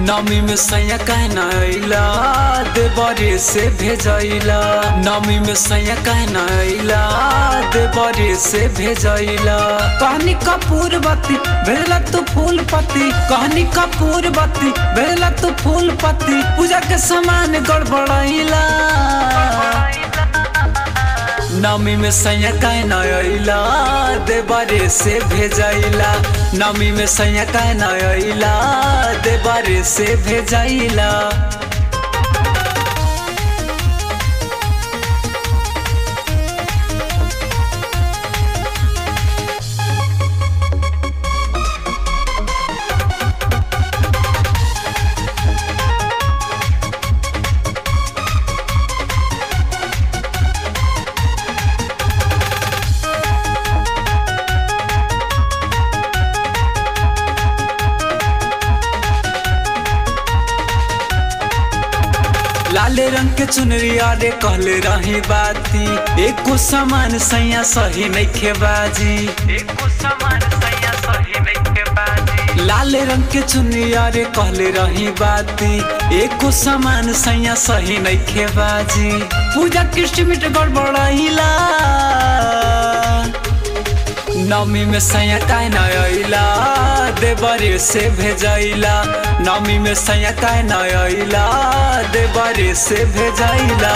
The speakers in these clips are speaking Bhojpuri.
नमी में सैया कहना अइला देवरे से भेजैला। नमी में सैया कहना अइला देवरे से भेजैला। कहनी कपूर बत्ती भेला तू फूल पत्ती, कहनी कपूर बत्ती भेला तू फूल पत्ती। पूजा के सामान गड़बड़ैला। नमी में सैया कहना अइला देवरे से भेजैला। नमी में सैया कहना अइला देवरे से भेजैला। लाल रंग के चुनरिया रे कहले रही बाती, एको सामान सैया सही नइखे बाजी। एको सामान सैया सही नइखे बाजी। लाल रंग के चुनरिया रे कहले रही बाती, एको सामान सैया सही नइखे बाजी। पूजा किस्मिट गड़बड़ैला। नमी में सैया कहना अइला देवरे से भेजैला। नमी में सैया कहना अइला देवरे से भेजैला।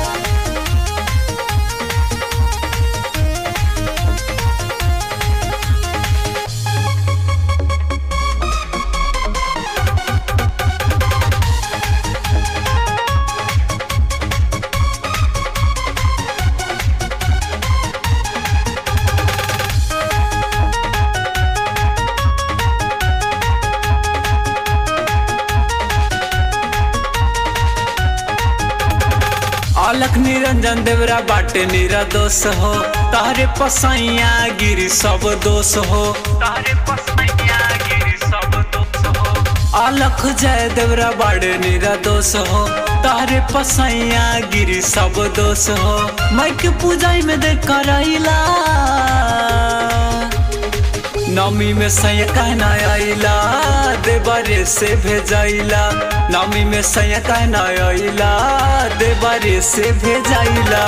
अलख निरंजन देवरा बाटे निरा दोष हो, तारे पसैया गिरी सब दोष हो। तारे पसैया गिरी सब दोष हो। अलख जय देवरा बाटे निरा दोष हो, तारे पसैया गिरी सब दोष हो। मैं के पूजा में देख कर अइला। नमी में सैया कहना अइला देवरे से भेजैला। नमी में सैया कहना अइला देवरे से भेजैला।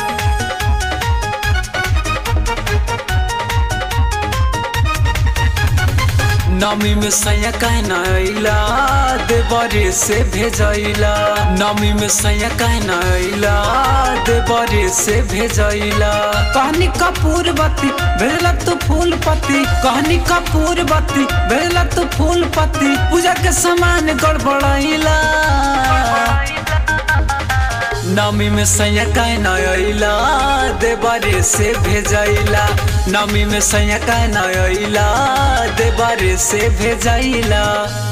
नमी में सैया कहना अइला देवरे से भेजैला। नमी में सैया कहना अइला देवरे से भेजैला। कहनी कपूर बत्ती भेला तू फूल पत्ती, कहनी कपूर बत्ती भेला तू फूल पत्ती। पूजा के सामान गड़बड़ैला। नमी में सैया कहना अइला देवरे से भेजैला। नमी में सैया कहना अइला देवरे से भेजैला।